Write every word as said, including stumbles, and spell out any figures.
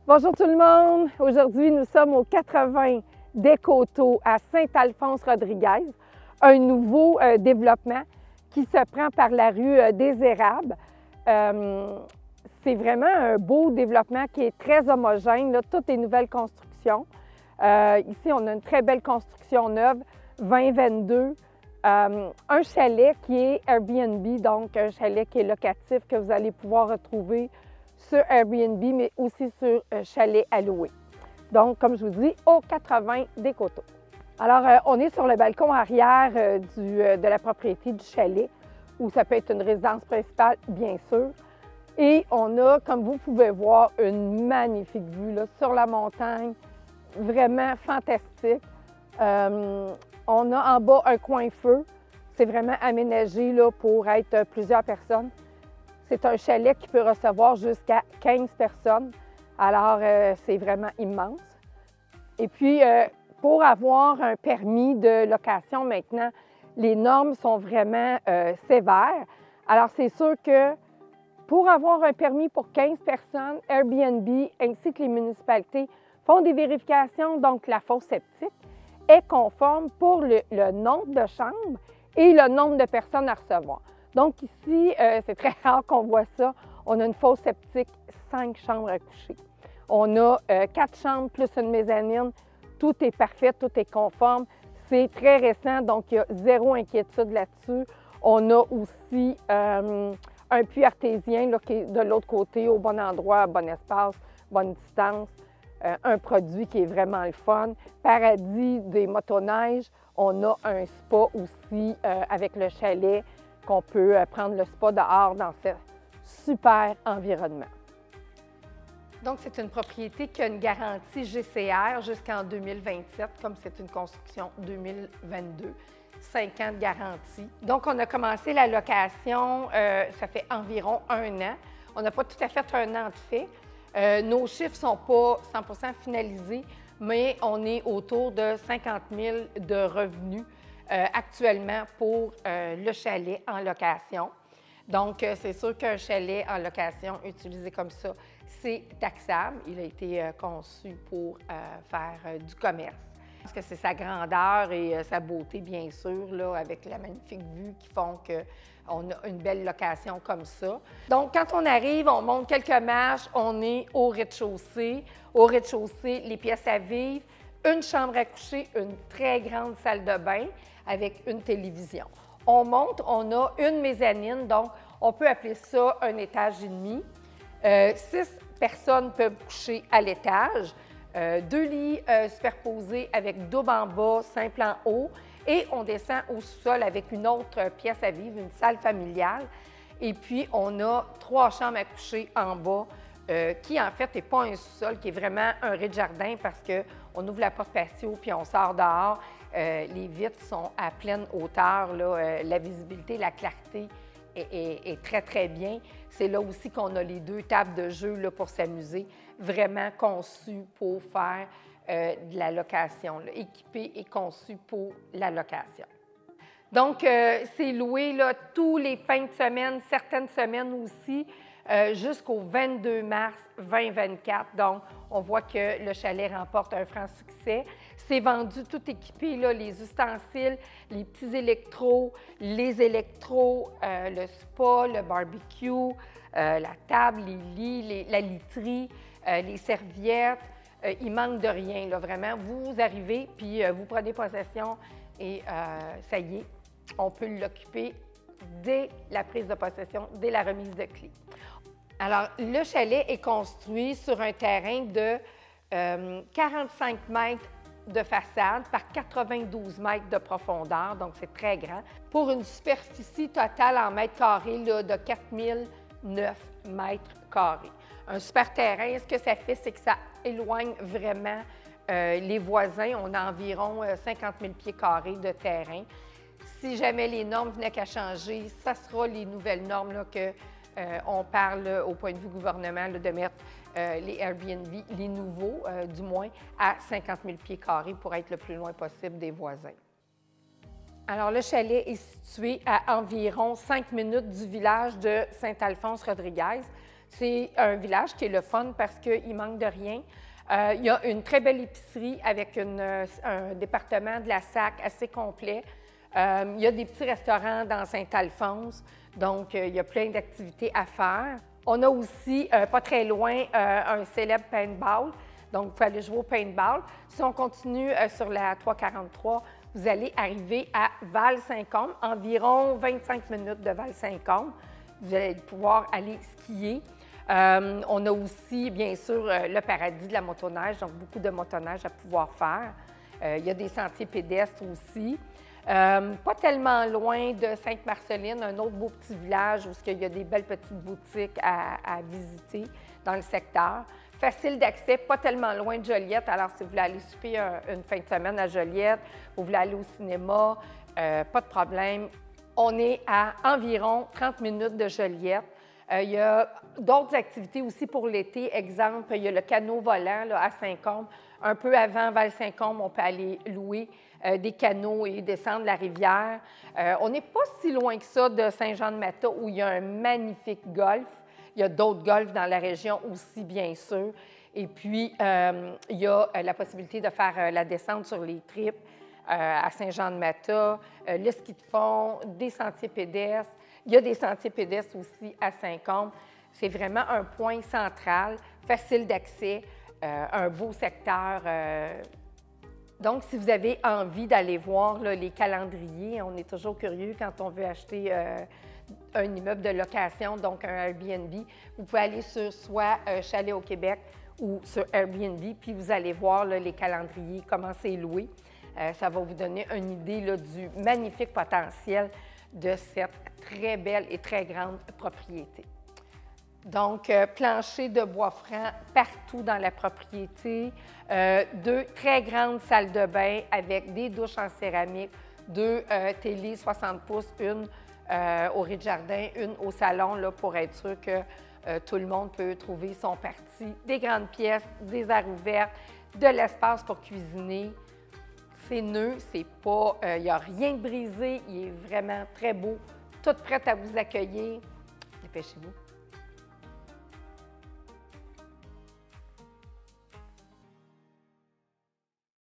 Bonjour tout le monde! Aujourd'hui, nous sommes au quatre-vingts des Coteaux à Saint-Alphonse-Rodriguez, un nouveau euh, développement qui se prend par la rue euh, des Érables. Euh, C'est vraiment un beau développement qui est très homogène, là, toutes les nouvelles constructions. Euh, ici, on a une très belle construction neuve, vingt vingt-deux. Euh, un chalet qui est Airbnb, donc un chalet qui est locatif que vous allez pouvoir retrouver sur Airbnb, mais aussi sur euh, chalet à louer. Donc, comme je vous dis, au quatre-vingts des Coteaux. Alors, euh, on est sur le balcon arrière euh, du, euh, de la propriété du chalet, où ça peut être une résidence principale, bien sûr. Et on a, comme vous pouvez voir, une magnifique vue là, sur la montagne, vraiment fantastique. Euh, on a en bas un coin feu. C'est vraiment aménagé là, pour être plusieurs personnes. C'est un chalet qui peut recevoir jusqu'à quinze personnes. Alors, euh, c'est vraiment immense. Et puis, euh, pour avoir un permis de location maintenant, les normes sont vraiment euh, sévères. Alors, c'est sûr que pour avoir un permis pour quinze personnes, Airbnb ainsi que les municipalités font des vérifications, donc la fosse septique est conforme pour le, le nombre de chambres et le nombre de personnes à recevoir. Donc ici, euh, c'est très rare qu'on voit ça. On a une fosse septique, cinq chambres à coucher. On a euh, quatre chambres plus une mezzanine. Tout est parfait, tout est conforme. C'est très récent, donc il y a zéro inquiétude là-dessus. On a aussi euh, un puits artésien là, qui est de l'autre côté, au bon endroit, bon espace, bonne distance. Euh, un produit qui est vraiment le fun. Paradis des motoneiges. On a un spa aussi euh, avec le chalet, qu'on peut euh, prendre le spa dehors dans ce super environnement. Donc, c'est une propriété qui a une garantie G C R jusqu'en deux mille vingt-sept, comme c'est une construction deux mille vingt-deux. cinq ans de garantie. Donc, on a commencé la location, euh, ça fait environ un an. On n'a pas tout à fait un an de fait. Euh, nos chiffres ne sont pas cent pour cent finalisés, mais on est autour de cinquante mille de revenus euh, actuellement pour euh, le chalet en location. Donc, euh, c'est sûr qu'un chalet en location utilisé comme ça, c'est taxable. Il a été euh, conçu pour euh, faire euh, du commerce. Parce que c'est sa grandeur et euh, sa beauté, bien sûr, là, avec la magnifique vue qui font qu'on a une belle location comme ça. Donc, quand on arrive, on monte quelques marches, on est au rez-de-chaussée. Au rez-de-chaussée, les pièces à vivre, une chambre à coucher, une très grande salle de bain avec une télévision. On monte, on a une mezzanine, donc on peut appeler ça un étage et demi. Euh, six personnes peuvent coucher à l'étage. Euh, deux lits euh, superposés avec double en bas, simple en haut. Et on descend au sous-sol avec une autre pièce à vivre, une salle familiale. Et puis, on a trois chambres à coucher en bas, euh, qui en fait n'est pas un sous-sol, qui est vraiment un rez-de-jardin parce qu'on ouvre la porte patio puis on sort dehors. Euh, les vitres sont à pleine hauteur, là, euh, la visibilité, la clarté est, est, est très, très bien. C'est là aussi qu'on a les deux tables de jeu là, pour s'amuser, vraiment conçues pour faire euh, de la location, là, équipées et conçues pour la location. Donc, euh, c'est loué là, tous les fins de semaine, certaines semaines aussi, euh, jusqu'au vingt-deux mars deux mille vingt-quatre. Donc, on voit que le chalet remporte un franc succès. C'est vendu tout équipé, là, les ustensiles, les petits électros, les électros, euh, le spa, le barbecue, euh, la table, les lits, les, la literie, euh, les serviettes. Euh, il manque de rien, là, vraiment. Vous arrivez, puis euh, vous prenez possession et euh, ça y est, on peut l'occuper dès la prise de possession, dès la remise de clés. Alors, le chalet est construit sur un terrain de euh, quarante-cinq mètres de façade par quatre-vingt-douze mètres de profondeur, donc c'est très grand, pour une superficie totale en mètres carrés là, de quatre mille neuf mètres carrés. Un super terrain, ce que ça fait, c'est que ça éloigne vraiment euh, les voisins. On a environ euh, cinquante mille pieds carrés de terrain. Si jamais les normes venaient qu'à changer, ça sera les nouvelles normes là, que euh, on parle là, au point de vue gouvernement là, de mettre euh, les Airbnb, les nouveaux euh, du moins, à cinquante mille pieds carrés pour être le plus loin possible des voisins. Alors, le chalet est situé à environ cinq minutes du village de Saint-Alphonse-Rodriguez. C'est un village qui est le fun parce qu'il manque de rien. Euh, il y a une très belle épicerie avec une, un département de la S A C assez complet. Euh, il y a des petits restaurants dans Saint-Alphonse, donc euh, il y a plein d'activités à faire. On a aussi, euh, pas très loin, euh, un célèbre paintball, donc vous pouvez aller jouer au paintball. Si on continue euh, sur la trois cent quarante-trois, vous allez arriver à Val-Saint-Côme, environ vingt-cinq minutes de Val-Saint-Côme. Vous allez pouvoir aller skier. Euh, on a aussi, bien sûr, euh, le paradis de la motoneige, donc beaucoup de motoneige à pouvoir faire. Euh, il y a des sentiers pédestres aussi. Euh, pas tellement loin de Sainte-Marceline, un autre beau petit village où il y a des belles petites boutiques à, à visiter dans le secteur. Facile d'accès, pas tellement loin de Joliette. Alors, si vous voulez aller souper un, une fin de semaine à Joliette, vous voulez aller au cinéma, euh, pas de problème. On est à environ trente minutes de Joliette. Euh, il y a d'autres activités aussi pour l'été. Exemple, il y a le canot volant là, à Saint-Côme. Un peu avant Val-Saint-Côme, on peut aller louer euh, des canots et descendre la rivière. Euh, on n'est pas si loin que ça de Saint-Jean-de-Mata où il y a un magnifique golfe. Il y a d'autres golfs dans la région aussi, bien sûr. Et puis, euh, il y a la possibilité de faire euh, la descente sur les tripes euh, à Saint-Jean-de-Mata, euh, le ski de fond, des sentiers pédestres. Il y a des sentiers pédestres aussi à Saint-Côme. C'est vraiment un point central, facile d'accès, euh, un beau secteur. Euh... Donc, si vous avez envie d'aller voir là, les calendriers, on est toujours curieux quand on veut acheter euh, un immeuble de location, donc un Airbnb. Vous pouvez aller sur soit euh, Chalet au Québec ou sur Airbnb, puis vous allez voir là, les calendriers, comment c'est loué. Euh, ça va vous donner une idée là, du magnifique potentiel de cette très belle et très grande propriété. Donc, euh, plancher de bois franc partout dans la propriété, euh, deux très grandes salles de bain avec des douches en céramique, deux euh, télés soixante pouces, une euh, au rez-de-jardin, une au salon, là, pour être sûr que euh, tout le monde peut trouver son parti. Des grandes pièces, des aires ouvertes, de l'espace pour cuisiner. C'est neuf, c'est pas, il euh, n'y a rien de brisé, il est vraiment très beau, tout prêt à vous accueillir. Dépêchez-vous.